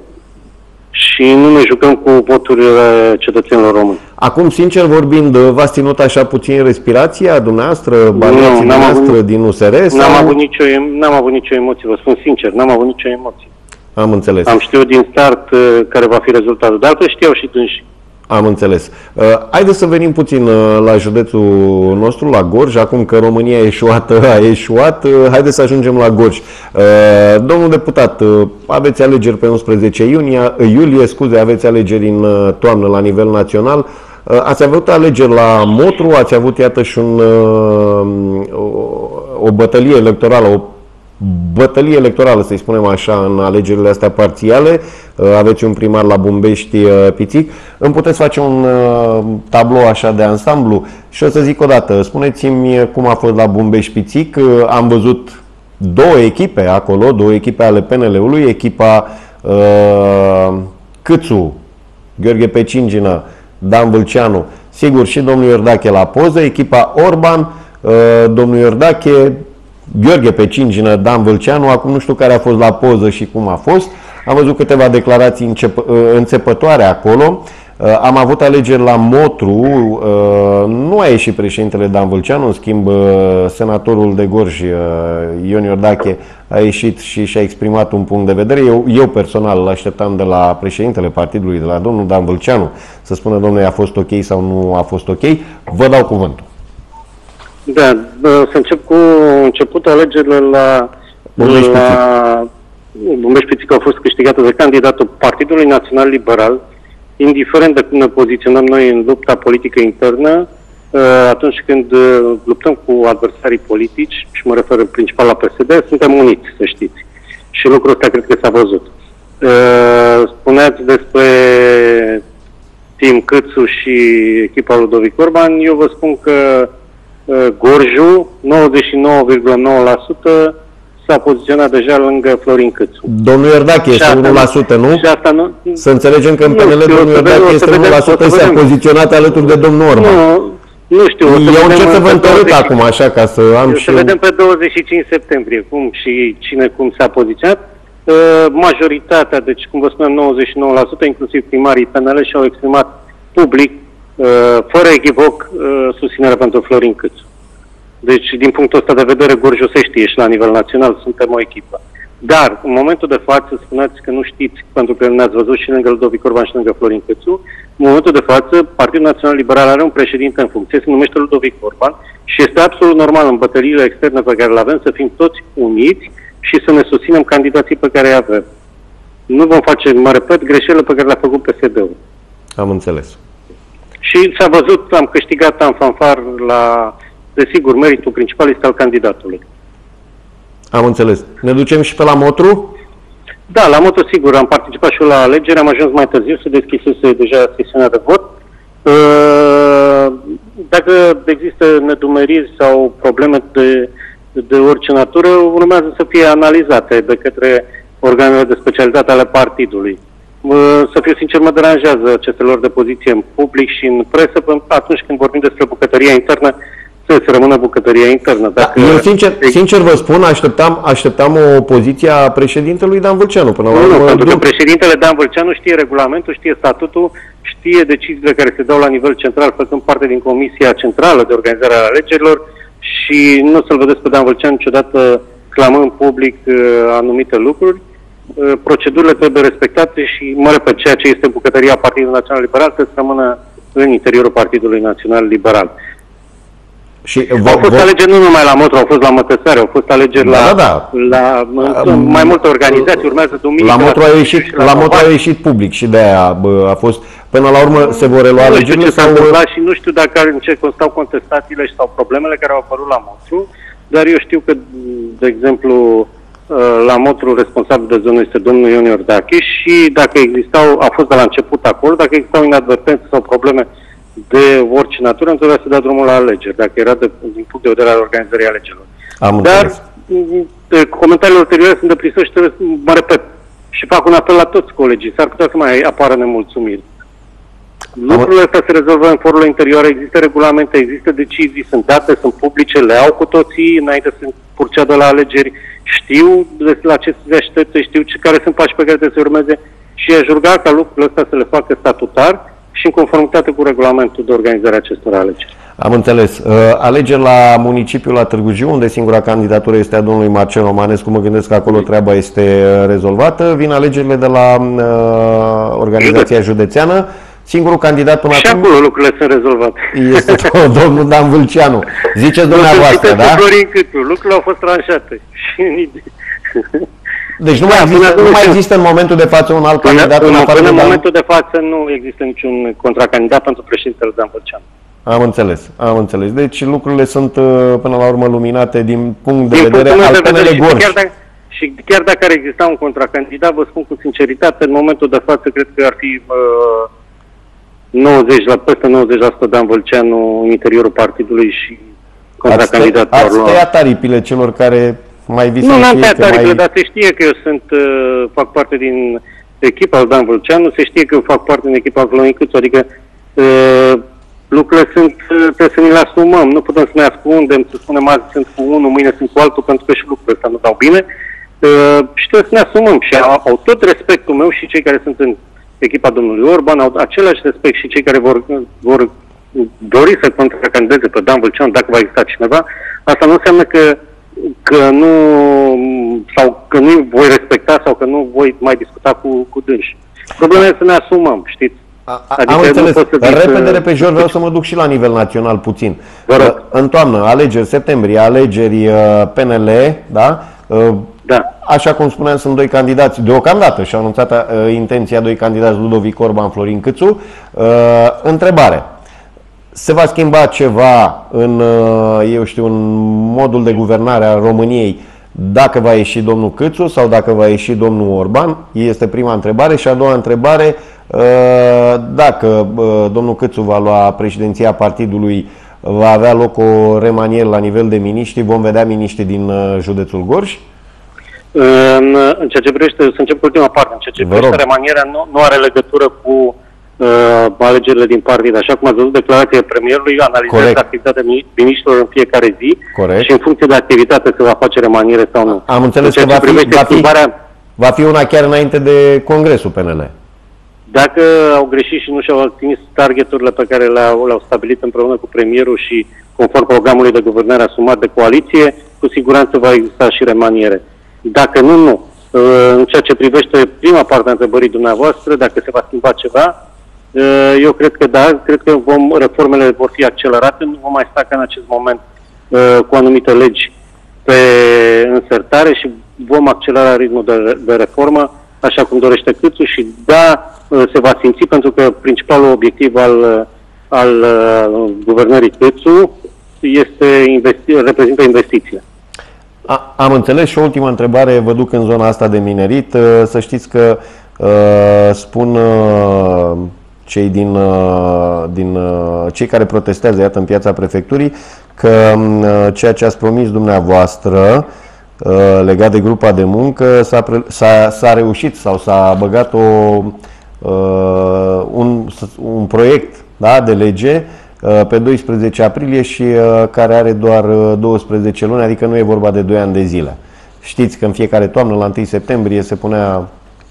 și nu ne jucăm cu voturile cetățenilor români. Acum, sincer vorbind, v-ați ținut așa puțin respirația dumneavoastră, baliații dumneavoastră din U S R? Sau... N-am avut, nicio, n-am avut nicio emoție, vă spun sincer, n-am avut nicio emoție. Am înțeles. Am știut din start uh, care va fi rezultatul, dar că știau și dânsi. Am înțeles. Uh, haideți să venim puțin uh, la județul nostru, la Gorj. Acum că România e eșuată, a eșuat, uh, haideți să ajungem la Gorj. Uh, domnul deputat, uh, aveți alegeri pe unsprezece iunie, uh, iulie, scuze, aveți alegeri în uh, toamnă la nivel național. Uh, ați avut alegeri la Motru, ați avut iată și un, uh, o, o bătălie electorală, o bătălie electorală, să-i spunem așa, în alegerile astea parțiale. Aveți un primar la Bumbești, Pițic. Îmi puteți face un tablou așa de ansamblu? Și o să zic o dată, spuneți-mi cum a fost la Bumbești, Pițic. Am văzut două echipe acolo, două echipe ale P N L-ului, echipa uh, Câțu, Gheorghe Pecingină, Dan Vâlceanu, sigur și domnul Iordache la poză, echipa Orban, uh, domnul Iordache, Gheorghe Pecingină, Dan Vâlceanu, acum nu știu care a fost la poză și cum a fost. Am văzut câteva declarații înțepătoare acolo. Am avut alegeri la Motru, nu a ieșit președintele Dan Vâlceanu, în schimb senatorul de Gorj, Ion Iordache, a ieșit și și-a exprimat un punct de vedere. Eu, eu personal îl așteptam de la președintele partidului, de la domnul Dan Vâlceanu, să spună, domnule, a fost ok sau nu a fost ok. Vă dau cuvântul. Da, să încep cu începutul alegerile la Bumbești Pițic. Bumbești Pițic au fost câștigate de candidatul Partidului Național Liberal, indiferent de cum ne poziționăm noi în lupta politică internă, atunci când luptăm cu adversarii politici, și mă refer în principal la P S D, suntem uniți, să știți. Și lucrul ăsta cred că s-a văzut. Spuneați despre Tim Câțu și echipa Ludovic Orban, eu vă spun că Gorjul, nouăzeci și nouă virgulă nouă la sută, s-a poziționat deja lângă Florin Câțu. Domnul Iordache este unu la sută, nu? Și asta nu? Să înțelegem că în P N L domnul Iordache este unu la sută și s-a poziționat alături de domnul Orban. Nu, nu știu. Eu încerc să vă întărât acum, așa, ca să am și... Să vedem pe douăzeci și cinci septembrie cum și cine cum s-a poziționat. Majoritatea, deci cum vă spuneam, nouăzeci și nouă la sută, inclusiv primarii P N L, și-au exprimat public, fără echivoc, susținerea pentru Florin Câțu. Deci, din punctul ăsta de vedere, Gorjul se știe și la nivel național, suntem o echipă. Dar, în momentul de față, spuneați că nu știți, pentru că ne-ați văzut și lângă Ludovic Orban și lângă Florin Câțu, în momentul de față, Partidul Național Liberal are un președinte în funcție, se numește Ludovic Orban, și este absolut normal în bătăliile externe pe care le avem să fim toți uniți și să ne susținem candidații pe care îi avem. Nu vom face, mă repet, greșelile pe care le-a făcut P S D-ul. Am înțeles. Și s-a văzut, am câștigat în fanfar la, desigur, meritul principal este al candidatului. Am înțeles. Ne ducem și pe la Motru? Da, la Motru, sigur, am participat și eu la alegeri, am ajuns mai târziu, se deschisese deja sesiunea de vot. Dacă există nedumeriri sau probleme de, de orice natură, urmează să fie analizate de către organele de specialitate ale partidului. Să fiu sincer, mă deranjează aceste lor de poziție în public și în presă, pentru că atunci când vorbim despre bucătăria internă, să rămână bucătăria internă. Dacă da, eu sincer, sincer vă spun, așteptam, așteptam o poziție a președintelui Dan Vâlceanu. Până nu, la nu, pentru că președintele Dan Vâlceanu știe regulamentul, știe statutul, știe deciziile care se dau la nivel central, făcând parte din Comisia Centrală de Organizare a Alegerilor, și nu să-l vedeți pe Dan Vâlceanu niciodată clamând public uh, anumite lucruri. Uh, procedurile trebuie respectate și, mă repet, ceea ce este bucătăria Partidului Național Liberal trebuie să rămână în interiorul Partidului Național Liberal. Și au fost vă... alegeri nu numai la Motru, au fost la Mătăsare, au fost alegeri da, la, da, da. la um, mai multe organizații, urmează duminică. La Motru a ieșit, la la Motru a ieșit public și de-aia a fost, până la urmă se vor relua alegerile. Nu știu ce s-a întâmplat și nu știu dacă în ce constau contestațiile sau problemele care au apărut la Motru, dar eu știu că, de exemplu, la Motru responsabil de zonă este domnul Ion Iordache și dacă existau, a fost de la început acolo, dacă existau inadvertențe sau probleme de orice natură, nu trebuia să dea drumul la alegeri, dacă era de, din punct de vedere al organizării alegerilor. Am Dar înțeles. Comentariile ulterioare sunt de prisă și trebuie, mă repet, și fac un apel la toți colegii. S-ar putea să mai apară nemulțumiri. Lucrurile astea se rezolvă în forurile interioare, există regulamente, există decizii, sunt date, sunt publice, le au cu toții înainte să proceadă la alegeri, știu la ce se aștepte, știu ce, care sunt pași pe care trebuie să urmeze și aș ruga ca lucrurile astea să le facă statutar și în conformitate cu regulamentul de organizare a acestor alegeri. Am înțeles. Uh, alegeri la municipiul la Târgu Jiu, unde singura candidatură este a domnului Marcel Romanescu, mă gândesc că acolo treaba este rezolvată. Vin alegerile de la uh, organizația județeană. Singurul candidat până și acum... acolo lucrurile sunt rezolvate. Este domnul Dan Vâlceanu. Ziceți dumneavoastră, da? Lucrurile au fost tranșate. Deci nu mai, există, nu mai există în momentul de față un alt candidat? În, în, în, în de momentul de față nu există niciun contracandidat pentru președintele Dan Vâlceanu. Am înțeles, am înțeles. Deci lucrurile sunt până la urmă luminate din punct de din vedere al P N L Gorj. Chiar dacă, și chiar dacă ar exista un contracandidat, vă spun cu sinceritate, în momentul de față cred că ar fi uh, nouăzeci la peste nouăzeci la sută Dan Vâlceanu în interiorul partidului și contracandidatul. Ați tăiat aripile celor care mai visă. Nu, n-am tăiat aripile, mai... dar se știe că eu sunt, uh, fac parte din echipa lui Dan Vâlceanu, se știe că eu fac parte din echipa lui Florin Câțu, adică uh, lucrurile sunt, trebuie să ne le asumăm, nu putem să ne ascundem, să spunem azi sunt cu unul, mâine sunt cu altul, pentru că și lucrurile astea nu dau bine. Uh, și trebuie să ne asumăm și au, au tot respectul meu și cei care sunt în echipa domnului Orban, au același respect și cei care vor, vor dori să contracandideze pe Dan Vâlceanu dacă va exista cineva. Asta nu înseamnă că, că nu sau că nu voi respecta sau că nu voi mai discuta cu, cu dânsi. Problema e să ne asumăm, știți? A, adică am înțeles. Repede, repede, vreau să mă duc și la nivel național puțin. În toamnă, alegeri, septembrie, alegeri P N L, da? Da. Așa cum spuneam, sunt doi candidați, deocamdată și-au anunțat uh, intenția doi candidați, Ludovic Orban, Florin Câțu. Uh, întrebare. Se va schimba ceva în, uh, eu știu, în modul de guvernare a României dacă va ieși domnul Câțu sau dacă va ieși domnul Orban? Este prima întrebare. Și a doua întrebare, uh, dacă uh, domnul Câțu va lua președinția partidului, va avea loc o remaniere la nivel de miniștri, vom vedea miniștri din uh, județul Gorj? În, în ceea ce privește, să încep cu ultima parte, în ceea ce privește remanierea, nu, nu are legătură cu uh, alegerile din partid. Așa cum ați văzut declarația premierului, analizează activitatea miniștrilor în fiecare zi. Corect. Și în funcție de activitate se va face remaniere sau nu. Am înțeles că va fi, va, fi, va fi una chiar înainte de Congresul P N L. Dacă au greșit și nu și-au atins targeturile pe care le-au, le-au stabilit împreună cu premierul și conform programului de guvernare asumat de coaliție, cu siguranță va exista și remaniere. Dacă nu, nu. În ceea ce privește prima parte a întrebării dumneavoastră, dacă se va schimba ceva, eu cred că da, cred că vom, reformele vor fi accelerate, nu vom mai sta ca în acest moment cu anumite legi pe însertare și vom accelera ritmul de, de reformă, așa cum dorește Câțu și da, se va simți pentru că principalul obiectiv al, al guvernării Câțu este investi, reprezintă investițiile. A, am înțeles și o ultimă întrebare, vă duc în zona asta de minerit. Să știți că uh, spun uh, cei, din, uh, din, uh, cei care protestează, iată, în piața prefecturii, că uh, ceea ce ați promis dumneavoastră uh, legat de grupa de muncă s-a reușit sau s-a băgat o, uh, un, un proiect, da, de lege pe doisprezece aprilie și care are doar douăsprezece luni, adică nu e vorba de doi ani de zile. Știți că în fiecare toamnă, la întâi septembrie, se punea...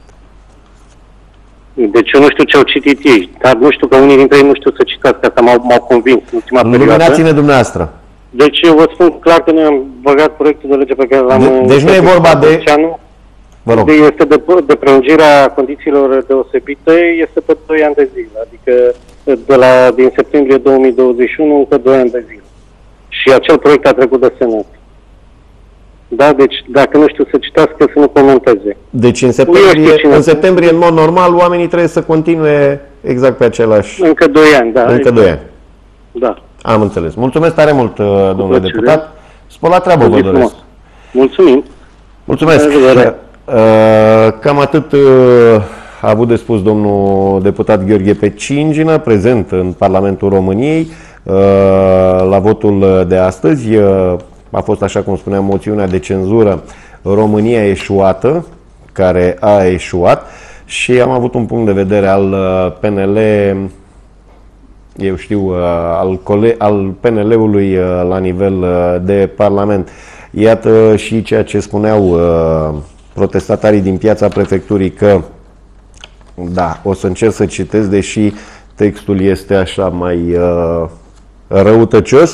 Deci eu nu știu ce au citit ei, dar nu știu că unii dintre ei nu știu să citați, că asta m-au convins în ultima perioadă. Luminați-ne dumneavoastră. Deci eu vă spun clar că noi am băgat proiectul de lege pe care l-am... De, deci nu e vorba de... Vă rog. Este de, de prelungirea condițiilor deosebite, este pe doi ani de zile, adică de la, din septembrie două mii douăzeci și unu încă doi ani de zile. Și acel proiect a trecut de Senat. Da, deci dacă nu știu să citească, să nu comenteze. Deci în septembrie, în septembrie, în mod normal, oamenii trebuie să continue exact pe același... Încă doi ani, da. Încă exact. doi ani. Da. Am înțeles. Mulțumesc tare mult, domnule deputat. Spor la treabă, vă doresc. Mulțumim. Mulțumesc. Cam atât a avut de spus domnul deputat Gheorghe Pecingină, prezent în Parlamentul României, la votul de astăzi. A fost, așa cum spuneam, moțiunea de cenzură România eșuată, care a eșuat, și am avut un punct de vedere al P N L, eu știu, al, al P N L-ului la nivel de Parlament. Iată și ceea ce spuneau protestatarii din Piața Prefecturii, că, da, o să încerc să citesc, deși textul este așa mai răutăcios.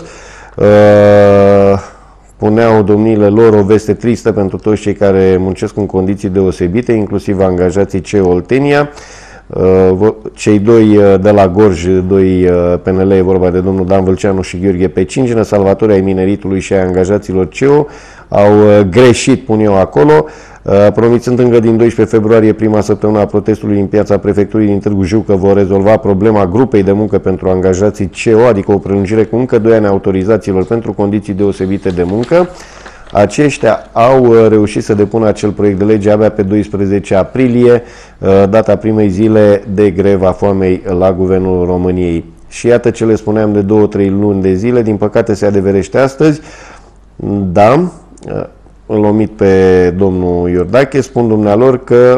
Puneau domniile lor o veste tristă pentru toți cei care muncesc în condiții deosebite, inclusiv angajații C E Oltenia. Cei doi de la Gorj, doi P N L, e vorba de domnul Dan Vâlceanu și Gheorghe Pecingină, salvatori ai mineritului și ai angajaților C E O, au greșit, pun eu acolo, promițând încă din doisprezece februarie, prima săptămână a protestului în Piața Prefecturii din Târgu Jiu, că vor rezolva problema grupei de muncă pentru angajații C E O, adică o prelungire cu încă doi ani a autorizațiilor pentru condiții deosebite de muncă. Aceștia au reușit să depună acel proiect de lege abia pe doisprezece aprilie, data primei zile de greva foamei la Guvernul României. Și iată ce le spuneam de două, trei luni de zile, din păcate se adeverește astăzi. Da, îl omit pe domnul Iordache, spun dumnealor că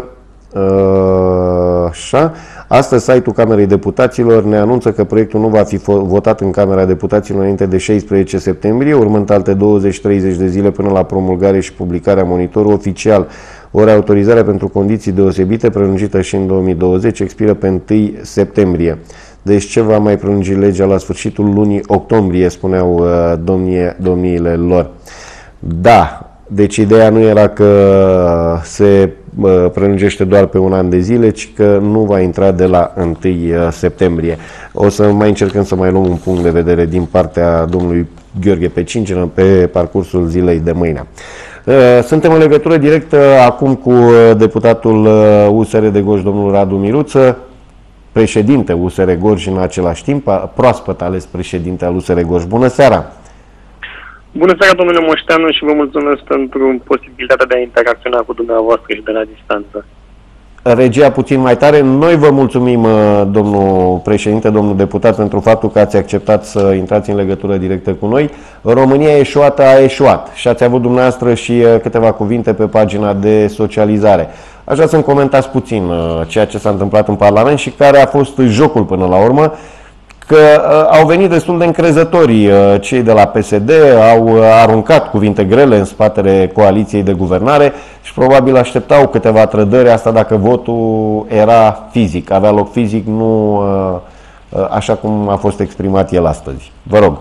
așa, astăzi site-ul Camerei Deputaților ne anunță că proiectul nu va fi votat în Camera Deputaților înainte de șaisprezece septembrie, urmând alte douăzeci treizeci de zile până la promulgare și publicarea monitorului oficial. Ori autorizarea pentru condiții deosebite, prelungită și în două mii douăzeci, expiră pe întâi septembrie. Deci ce va mai prelungi legea la sfârșitul lunii octombrie, spuneau domnie, domniile lor. Da, deci ideea nu era că se prelungește doar pe un an de zile, ci că nu va intra de la întâi septembrie. O să mai încercăm să mai luăm un punct de vedere din partea domnului Gheorghe Pecingină pe parcursul zilei de mâine. Suntem în legătură directă acum cu deputatul U S R de Gorj, domnul Radu Miruță, președinte U S R Gorj în același timp, proaspăt ales președinte al U S R Gorj. Bună seara! Bună seara, domnule Moșteanu, și vă mulțumesc pentru posibilitatea de a interacționa cu dumneavoastră și de la distanță. Regia puțin mai tare. Noi vă mulțumim, domnul președinte, domnul deputat, pentru faptul că ați acceptat să intrați în legătură directă cu noi. România eșuată a eșuat și ați avut dumneavoastră și câteva cuvinte pe pagina de socializare. Aș vrea să-mi comentați puțin ceea ce s-a întâmplat în Parlament și care a fost jocul până la urmă, că uh, au venit destul de încrezători uh, cei de la P S D, au uh, aruncat cuvinte grele în spatele coaliției de guvernare și probabil așteptau câteva trădări, asta dacă votul era fizic, avea loc fizic, nu uh, uh, așa cum a fost exprimat el astăzi. Vă rog.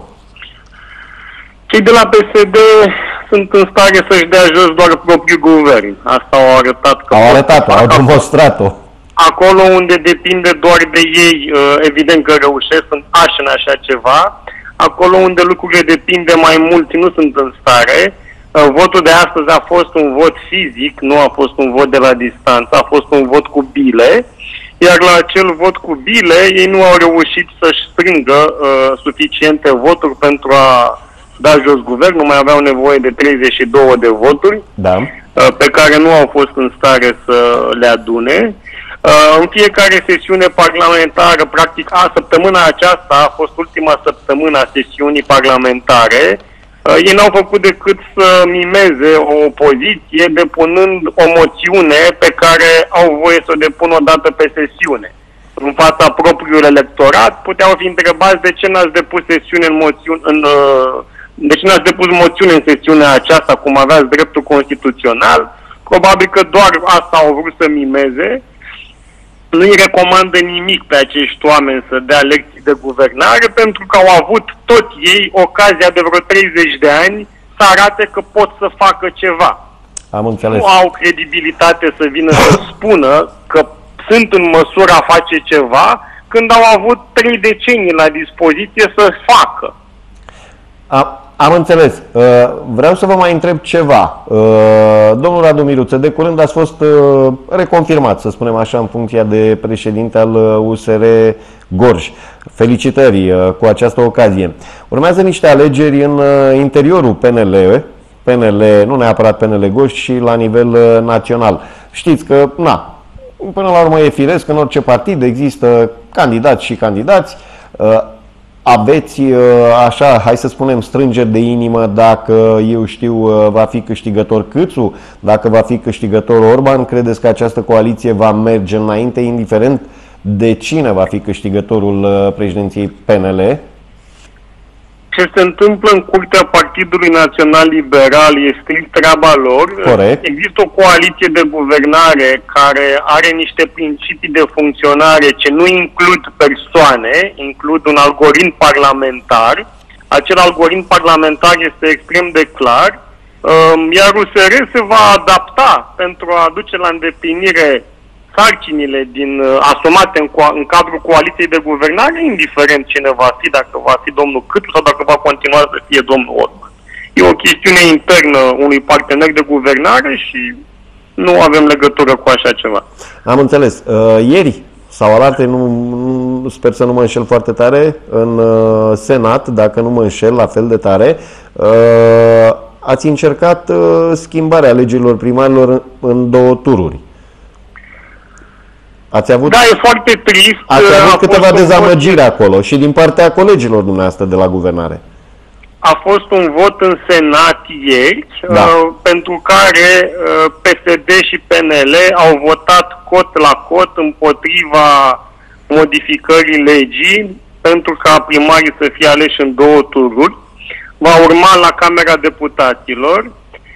Cei de la P S D sunt în stare să-și dea jos doar propriul guvern. Asta au arătat. Că au arătat-o, au demonstrat-o. Acolo unde depinde doar de ei, evident că reușesc, sunt ași în așa ceva. Acolo unde lucrurile depind de mai mulți, nu sunt în stare. Votul de astăzi a fost un vot fizic, nu a fost un vot de la distanță, a fost un vot cu bile. Iar la acel vot cu bile, ei nu au reușit să-și strângă uh, suficiente voturi pentru a da jos guvernul, mai aveau nevoie de treizeci și două de voturi, da, uh, pe care nu au fost în stare să le adune. În fiecare sesiune parlamentară, practic, a, săptămâna aceasta a fost ultima săptămână a sesiunii parlamentare. Ei n-au făcut decât să mimeze o opoziție depunând o moțiune pe care au voie să o depună o dată pe sesiune. În fața propriului electorat puteau fi întrebați de ce n-ați depus sesiune în moțiune, în, de ce n-ați depus moțiune în sesiunea aceasta, cum aveați dreptul constituțional. Probabil că doar asta au vrut să mimeze. Nu-i recomandă nimic pe acești oameni să dea lecții de guvernare, pentru că au avut tot ei ocazia de vreo treizeci de ani să arate că pot să facă ceva. Am înțeles. Nu au credibilitate să vină să spună că sunt în măsură a face ceva, când au avut trei decenii la dispoziție să facă. A, Am înțeles. Vreau să vă mai întreb ceva. Domnul Radu Miruță, de curând ați fost reconfirmat, să spunem așa, în funcția de președinte al U S R Gorj. Felicitări cu această ocazie. Urmează niște alegeri în interiorul P N L, P N L, nu neapărat P N L Gorj, și la nivel național. Știți că, na, până la urmă e firesc, în orice partid există candidați și candidați. Aveți, așa, hai să spunem, strângeri de inimă dacă, eu știu, va fi câștigător Câțu, dacă va fi câștigător Orban? Credeți că această coaliție va merge înainte, indiferent de cine va fi câștigătorul președinției P N L? Ce se întâmplă în curtea Partidului Național Liberal e strict treaba lor. Corect. Există o coaliție de guvernare care are niște principii de funcționare ce nu includ persoane, includ un algoritm parlamentar. Acel algoritm parlamentar este extrem de clar, iar U S R se va adapta pentru a aduce la îndeplinire sarcinile din, asumate în, în cadrul coaliției de guvernare, indiferent cine va fi, dacă va fi domnul Câțu sau dacă va continua să fie domnul Orban. E o chestiune internă unui partener de guvernare și nu avem legătură cu așa ceva. Am înțeles. Uh, ieri sau alaltă, nu, nu, sper să nu mă înșel foarte tare, în uh, Senat, dacă nu mă înșel la fel de tare, uh, ați încercat uh, schimbarea legilor primarilor în, în două tururi. Ați avut, da, e foarte trist. Ați avut câteva dezamăgiri vot... acolo și din partea colegilor dumneavoastră de la guvernare. A fost un vot în Senat ieri, da. uh, pentru care uh, P S D și P N L au votat cot la cot împotriva modificării legii pentru ca primarii să fie aleși în două tururi. Va urma la Camera Deputaților.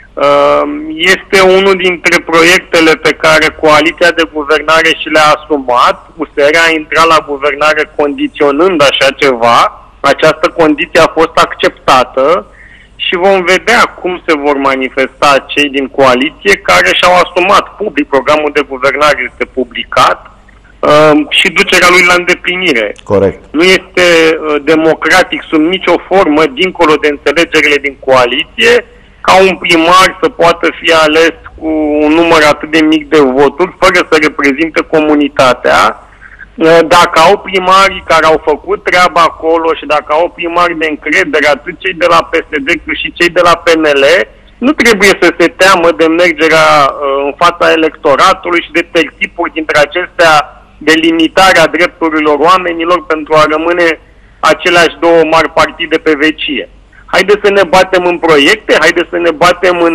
Este unul dintre proiectele pe care coaliția de guvernare și le-a asumat. U S R a intrat la guvernare condiționând așa ceva. Această condiție a fost acceptată și vom vedea cum se vor manifesta cei din coaliție care și-au asumat public. Programul de guvernare este publicat uh, și ducerea lui la îndeplinire. Corect. Nu este uh, democratic sub nicio formă, dincolo de înțelegerile din coaliție, ca un primar să poată fi ales cu un număr atât de mic de voturi, fără să reprezinte comunitatea. Dacă au primarii care au făcut treaba acolo și dacă au primari de încredere, atât cei de la P S D cât și cei de la P N L, nu trebuie să se teamă de mergerea în fața electoratului și de tertipuri dintre acestea de limitarea drepturilor oamenilor pentru a rămâne aceleași două mari partide pe vecie. Haideți să ne batem în proiecte, haideți să ne batem în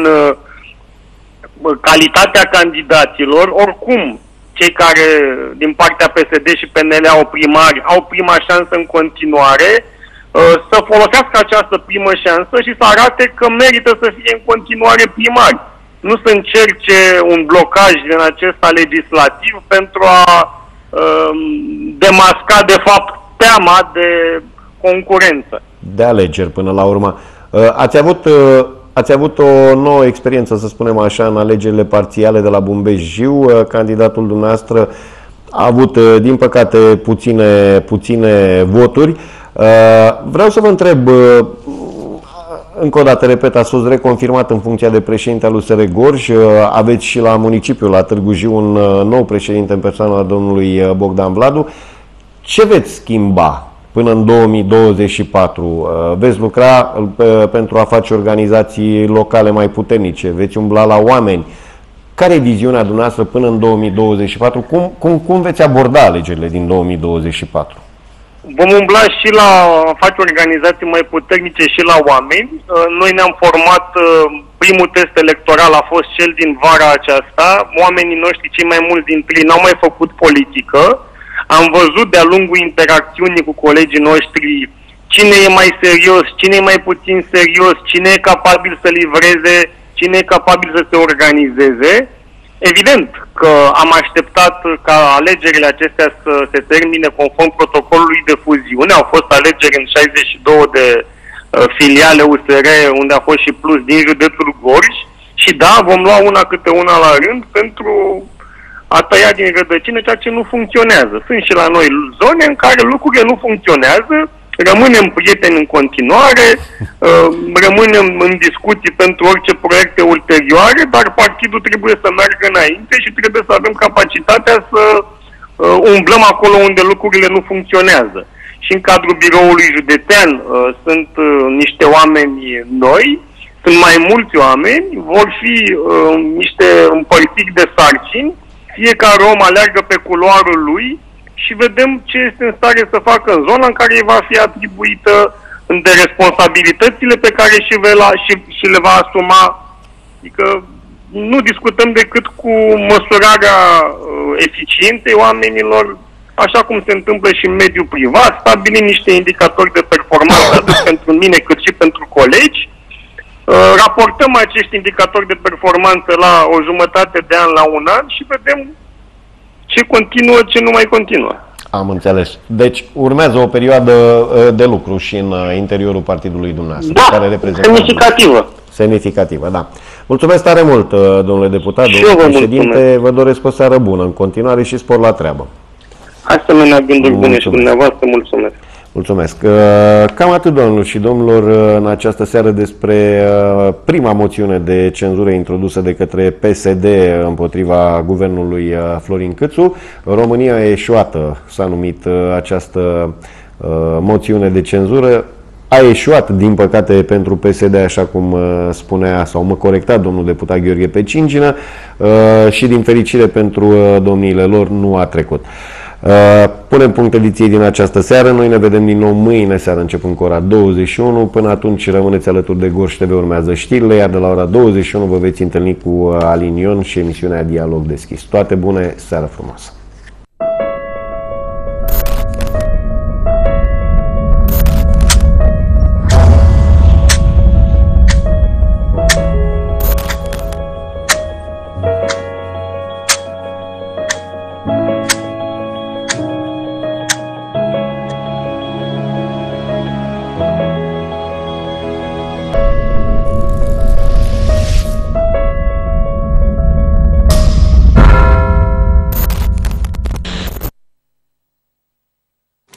uh, calitatea candidaților. Oricum, cei care din partea P S D și P N L au primari, au prima șansă în continuare, uh, să folosească această primă șansă și să arate că merită să fie în continuare primari. Nu să încerce un blocaj din acesta legislativ pentru a uh, demasca, de fapt, teama de concurență. De alegeri până la urmă. Ați avut, ați avut o nouă experiență, să spunem așa, în alegerile parțiale de la Bumbeș-Jiu. Candidatul dumneavoastră a avut, din păcate, puține, puține voturi. Vreau să vă întreb, încă o dată, repet, ați fost reconfirmat în funcția de președinte al U S R Gorj. Aveți și la municipiul, la Târgu Jiu, un nou președinte în persoana domnului Bogdan Vladu. Ce veți schimba până în două mii douăzeci și patru? Veți lucra pentru a face organizații locale mai puternice? Veți umbla la oameni? Care e viziunea dumneavoastră până în două mii douăzeci și patru? Cum, cum, cum veți aborda alegerile din două mii douăzeci și patru? Vom umbla și la a face organizații mai puternice și la oameni. Noi ne-am format, primul test electoral a fost cel din vara aceasta. Oamenii noștri, cei mai mulți dintre ei, n-au mai făcut politică. Am văzut de-a lungul interacțiunii cu colegii noștri cine e mai serios, cine e mai puțin serios, cine e capabil să livreze, cine e capabil să se organizeze. Evident că am așteptat ca alegerile acestea să se termine conform protocolului de fuziune. Au fost alegeri în șaizeci și două de uh, filiale U S R, unde a fost și plus din județul Gorj. Și da, vom lua una câte una la rând pentru a tăia din rădăcină ceea ce nu funcționează. Sunt și la noi zone în care lucrurile nu funcționează rămânem prieteni în continuare, rămânem în discuții pentru orice proiecte ulterioare, dar partidul trebuie să meargă înainte și trebuie să avem capacitatea să umblăm acolo unde lucrurile nu funcționează. Și în cadrul biroului județean sunt niște oameni noi, sunt mai mulți oameni, vor fi niște împărțiri de sarcini, fiecare om aleargă pe culoarul lui și vedem ce este în stare să facă în zona în care îi va fi atribuită, de responsabilitățile pe care și, la, și, și le va asuma. Adică nu discutăm decât cu măsurarea uh, eficienței oamenilor, așa cum se întâmplă și în mediul privat, stabilim niște indicatori de performanță atât pentru mine cât și pentru colegi, uh, raportăm acești indicatori de performanță la o jumătate de an, la un an și vedem ce continuă, ce nu mai continuă. Am înțeles. Deci urmează o perioadă de lucru și în interiorul partidului dumneavoastră. Da, care semnificativă. Semnificativă, da. Mulțumesc tare mult, domnule deputat, și domnule vă președinte. mulțumesc. Vă doresc o seară bună în continuare și spor la treabă. Asemenea gânduri bune și dumneavoastră, mulțumesc. Mulțumesc. Cam atât, doamnelor și domnilor, în această seară despre prima moțiune de cenzură introdusă de către P S D împotriva guvernului Florin Câțu. România eșuată s-a numit această moțiune de cenzură. A eșuat, din păcate, pentru P S D, așa cum spunea sau mă corecta domnul deputat Gheorghe Pecingină, și din fericire pentru domniile lor nu a trecut. Punem punct ediției din această seară. Noi ne vedem din nou mâine seară începând cu ora douăzeci și unu. Până atunci rămâneți alături de Gorj T V, urmează știrile, iar de la ora douăzeci și unu vă veți întâlni cu Alin Ion și emisiunea Dialog Deschis. Toate bune, seară frumoasă!